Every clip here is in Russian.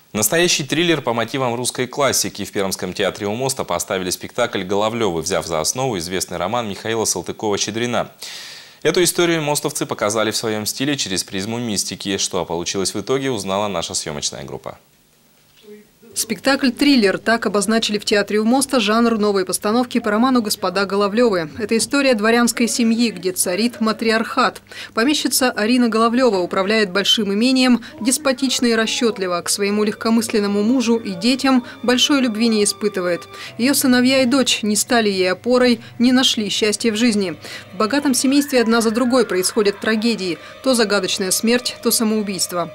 Настоящий триллер по мотивам русской классики. В Пермском театре у моста поставили спектакль «Головлёвы», взяв за основу известный роман Михаила Салтыкова-Щедрина. Эту историю мостовцы показали в своем стиле через призму мистики. Что получилось в итоге, узнала наша съемочная группа. Спектакль-триллер. Так обозначили в театре у моста жанр новой постановки по роману «Господа Головлёвы». Это история дворянской семьи, где царит матриархат. Помещица Арина Головлёва управляет большим имением, деспотично и расчетливо. К своему легкомысленному мужу и детям большой любви не испытывает. Ее сыновья и дочь не стали ей опорой, не нашли счастья в жизни. В богатом семействе одна за другой происходят трагедии. То загадочная смерть, то самоубийство.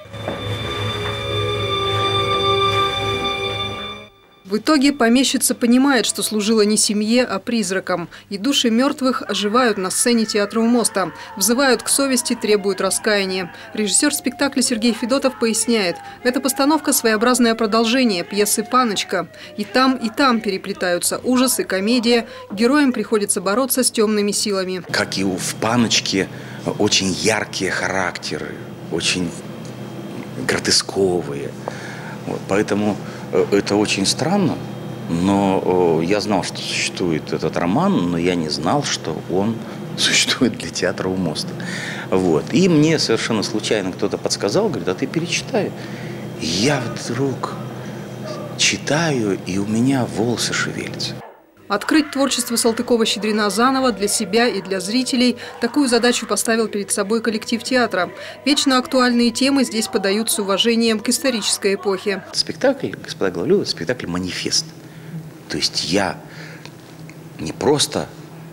В итоге помещица понимает, что служила не семье, а призракам. И души мертвых оживают на сцене театра у моста. Взывают к совести, требуют раскаяния. Режиссер спектакля Сергей Федотов поясняет, эта постановка – своеобразное продолжение пьесы «Паночка». И там переплетаются ужас и комедия. Героям приходится бороться с темными силами. Как и в «Паночке», очень яркие характеры, очень гротесковые. Вот, поэтому это очень странно, но я знал, что существует этот роман, но я не знал, что он существует для театра у моста. Вот. И мне совершенно случайно кто-то подсказал, говорит, а ты перечитай. Я вдруг читаю, и у меня волосы шевелятся. Открыть творчество Салтыкова-Щедрина заново для себя и для зрителей – такую задачу поставил перед собой коллектив театра. Вечно актуальные темы здесь подают с уважением к исторической эпохе. Спектакль «Господа Головлёвы» – спектакль-манифест. То есть я не просто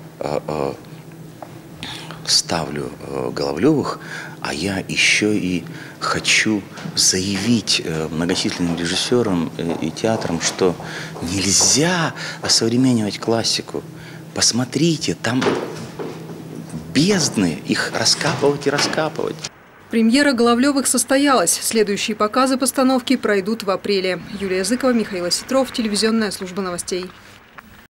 ставлю Головлёвых, а я еще и хочу заявить многочисленным режиссерам и театрам, что нельзя осовременивать классику. Посмотрите, там бездны, их раскапывать и раскапывать. Премьера Головлёвых состоялась. Следующие показы постановки пройдут в апреле. Юлия Языкова, Михаил Осетров, телевизионная служба новостей.